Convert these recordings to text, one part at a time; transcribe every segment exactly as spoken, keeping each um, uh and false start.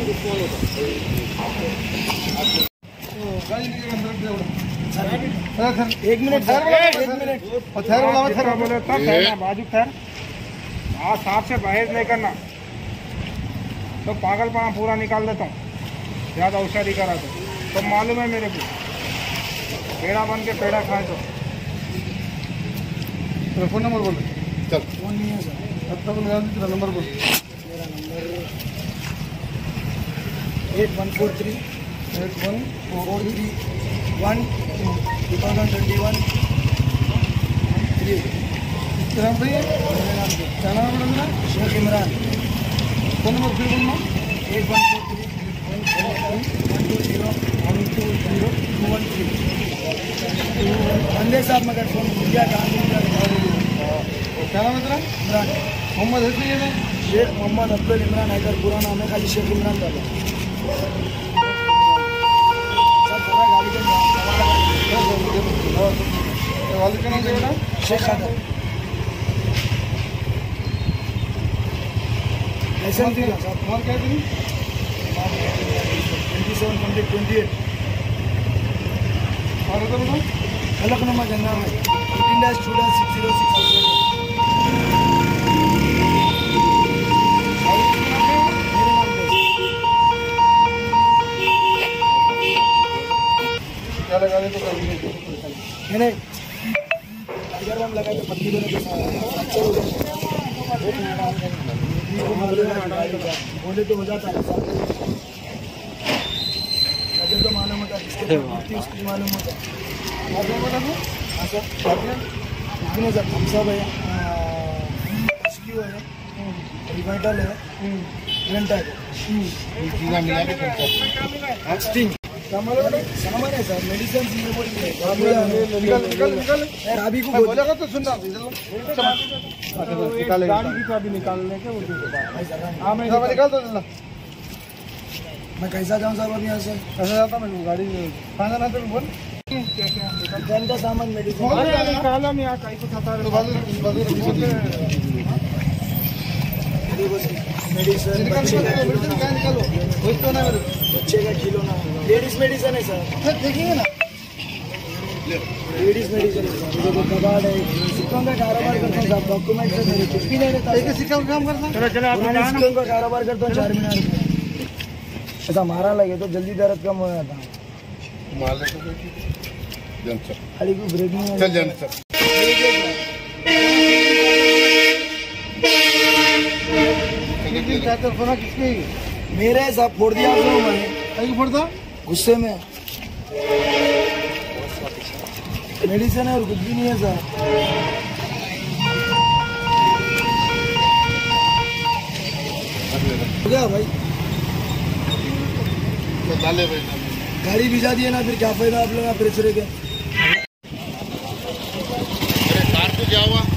एक minute sir, एक minute बाजू खैर हाँ सांप से बहेज नहीं करना तो पागलपना पूरा निकाल देता हूँ। ज़्यादा औषधि करा तो तो मालूम है मेरे को पेड़ा बन के पेड़ा खाए तो फोन नंबर बोलो। चल फोन नहीं है सर, अब तक लगा दीजिए नंबर बोलो। मेरा number eight one four three eight one four three one two thousand twenty one three. क्या भैया क्या नाम है मेरा? शेख इमरान। फोन नंबर फिर बोलना eight one four three one two zero one two zero two one three. बंदे साहब मगर फोन किया क्या नाम है तेरा? इमरान मोहम्मद है मैं शेख मोहम्मद अब्दुल इमरान हैदर पूरा नाम है, खाली शेख इमरान डालो। वालिद का नाम क्या बेटा? शेख हैदर। लाइसेंस दिया तुम्हारा क्या दिन? Twenty seven twenty twenty eight और उधर बेटा अलग नंबर गंगा में eighteen dash two dash six zero six. क्या लगा दे तो कर नहीं नहीं अगर हम लगाए तो पत्ती दोनों के साथ बोले तो हो जाता है अगर तो मालूम होता है उसको मालूम होता है। हाँ सर इतने सर थम्सअप है, है रिवाइटल है, रेंटा है सामान है सर, मेडिसिन अभी को बोलेगा तो सुनना गाड़ी की चाबी निकालने के वो निकाल दो। मैं कैसा जाऊँ साहब अब यहाँ से? कैसा जाता मैं गाड़ी खाना ना तो बोल क्या का सामान मेडिसिन निकाला नहीं यहाँ कहीं कुछ आता मेडिसिन निकालो कुछ तो ना बच्चे का खिलौना लेडीज मेडिसिन है सर, देखिए ना लेडीज मेडिसिन है सर। जो कबाड़ है सिक्कों का कारोबार करता हूँ साहब, डॉक्यूमेंट से मेरे कुछ भी नहीं रहता। एक सिक्का का काम करता हूँ, चलो चलो सिक्कों का कारोबार करता हूँ चार मीनार में। ऐसा मारा लगे तो जल्दी दर्द कम हो जाता है। खाली कोई ब्रेक नहीं है। किसके मेरे साहब फोड़ दिया मैंने, फोड़ दो गुस्से में। मेडिसिन है और कुछ भी नहीं है सर। हो गया भाई डाले भाई गाड़ी भिजा दिए ना, फिर क्या फायदा आप लोग प्रेशर के कार को क्या हुआ?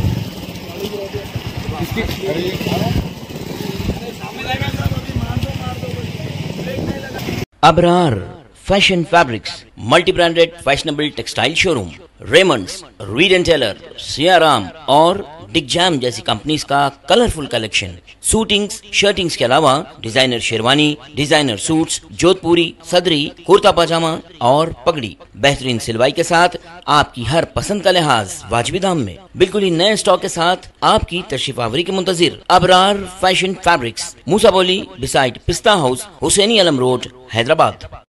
Abrar fashion fabrics multi branded fashionable textile showroom, Raymonds, Reid and Taylor, Siyaram और डिगजैम जैसी कंपनीज का कलरफुल कलेक्शन, सूटिंग्स, शर्टिंग्स के अलावा designer sherwani, designer suits, Jodhpuri, सदरी, कुर्ता पजामा और पगड़ी बेहतरीन सिलवाई के साथ आपकी हर पसंद का लिहाज वाजिबी दाम में बिल्कुल ही नए स्टॉक के साथ आपकी तशरीफ आवरी के मुंतजिर Abrar fashion fabrics, Musa Boli beside पिस्ता हाउस, हुसैनी अलम रोड, हैदराबाद।